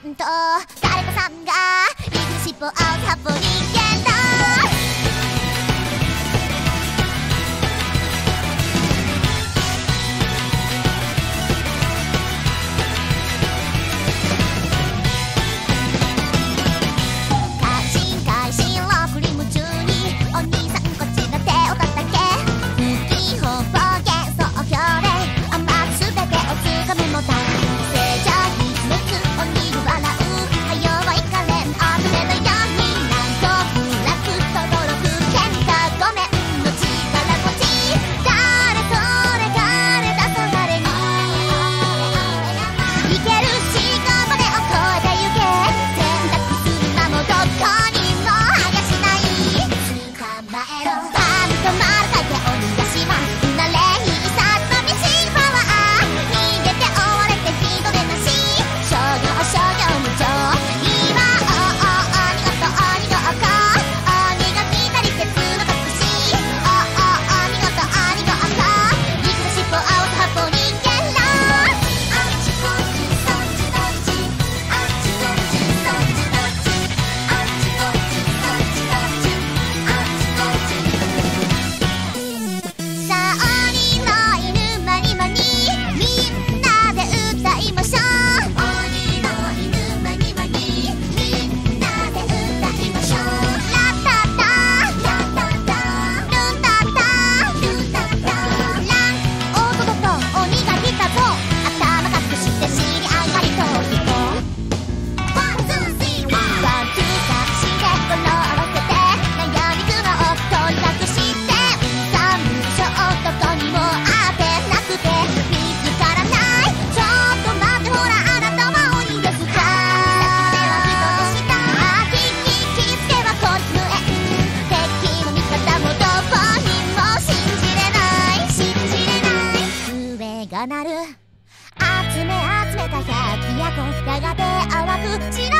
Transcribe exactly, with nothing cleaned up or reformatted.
んと誰かさんがリードシップを青と発砲人間だ。開心開心ロックリ夢中にお兄さんこっちの手を叩け。不器法暴言総評で甘く全てをつかみもた正常に滅鬼が笑うは弱いカレンあふれのようになんとブラックとどろく喧嘩ごめんの力持ち誰それ誰だそ誰にいけるしがまでを超えてゆけ選択する名もどこにもあやしない捕まえろパンと丸書いて鬼ヶ島慣れ必殺のミシンパワー逃げて追われて人でなし商業商業無情今おお鬼ごと鬼ごっこ鬼が左鉄の隠しおお鬼ごと鬼ごっこ肉の尻尾青と発砲人間だ。あっちこっちそっちどっちあっちこっちそっちどっちあっちこっちそっちどっちあっちこっちさあ鬼の犬マニマニみんなで歌いましょう。鬼の犬マニマニみんなで歌いましょう。ラッタッタラッタッタルンタッタルンタッタランおっとっとっと鬼が来たぞ頭隠して尻上がりと人ワンツースリーワンワンツー隠して語呂合わせて悩み苦悩を取り隠してさんショーどこにも当てなくて見つからないちょっと待ってほらあなたは鬼ですかあきききつけはこっち無縁敵も味方もどこにも信じれない信じれない笛が鳴る集め集めた百鬼夜行やがて淡く散